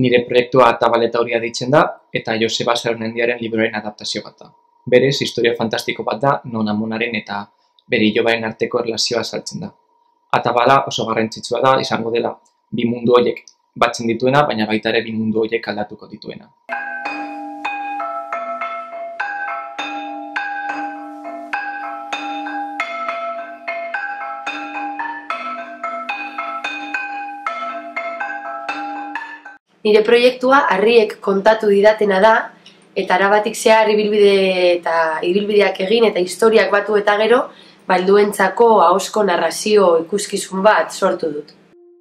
Nire proiektua Atabaleta Horia deitzen da, eta Joseba Saronendiaren libroaren adaptazio bat da. Berez, historia fantastiko bat da, non amonaren eta bere ilobaren arteko erlazioa azaltzen da. Atabala oso garrantzitsua da, izango dela bi mundu horiek batzen dituena, baina baita ere bi mundu horiek aldatuko dituena. Nire proiektua harriek kontatu didatena da, eta arabatik zehar ibilbideak egin eta historiak batu eta gero, helduentzako ahozko narrazio ikuskizun bat sortu dut.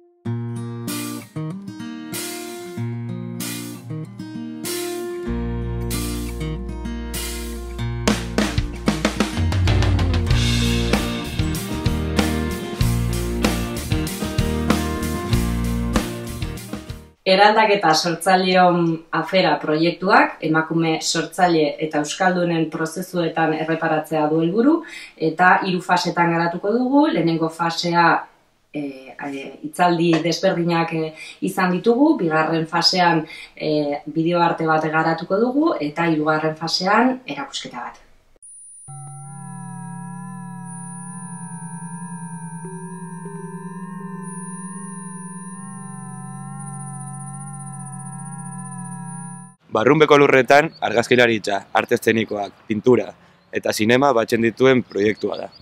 Eraldaketa sortzaileon afera proiektuak emakume sortzaile eta euskaldunen prozesuetan erreparatzea du helburu eta 3 fasetan garatuko dugu. Lehenengo fasea hitzaldi desberdinak izan ditugu, bigarren fasean bideoarte bat garatuko dugu eta 3. fasean erakusketa bat. Barrunbeko lurretan argazkilaritza, arte eszenikoak, pintura eta zinema batzen dituen proiektua da.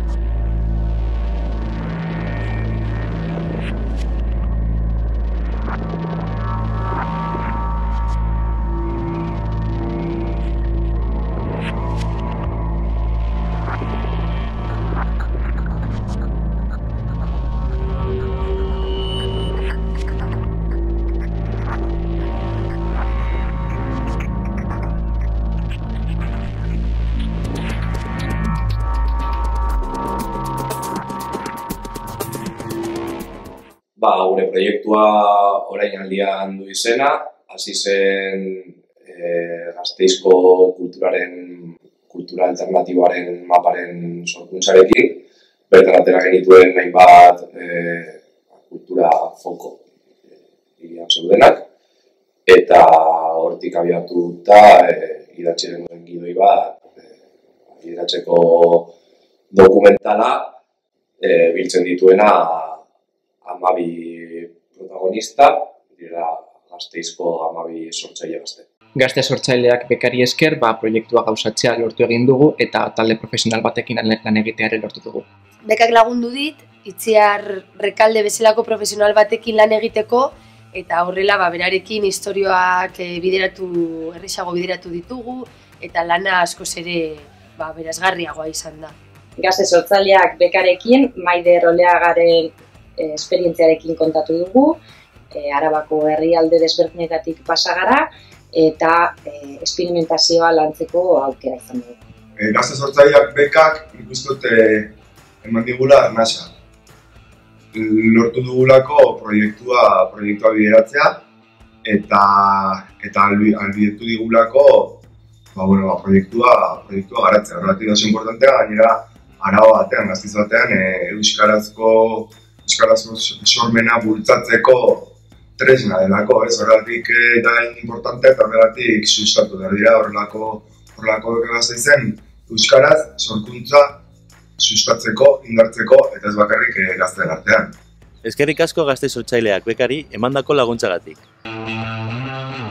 Gure proiektua orain aldian du izena, hasi zen Gasteizko kultura alternatiboaren maparen sorkuntzarekin, bertan atera genituen hainbat kultura foko hirian zeudenak, eta hortik abiatuta idatziren duen gidoi bat, idatzeko dokumentala biltzen dituena 12 protagonista, dira Gasteizko 12 sortzaile gazte. Gazte sortzaileak bekari esker, proiektua gauzatzea lortu egin dugu eta talde profesional batekin lan egitearen lortu dugu. Bekak lagundu dit, Itziar Rekalde bezalako profesional batekin lan egiteko, eta horrela berarekin istorioak erresago bideratu ditugu, eta lana askoz ere berazgarriagoa izan da. Gazte sortzaileak bekarekin, Maider Oleagaren esperientziarekin kontatu dugu, Arabako herrialde desberdinetatik pasa gara eta esperimentazioa lantzeko aukera izan dugu. Gazte sortzaileak bekak ikustut eman digula arnasa. Lortu dugulako proiektua bideratzea eta albidetu digulako proiektua garatzea. Horregatik oso importantea, gainera Araba batean, Gasteiz batean, euskarazko sormena bultzatzeko tresna delako, horregatik da importantea eta horregatik sustatu behar dira horrelako Gasteizen euskaraz sorkuntza sustatzeko, indartzeko eta ez bakarrik gazteen artean. Eskerrik asko Gazte sortzaileak bekari emandako laguntzagatik.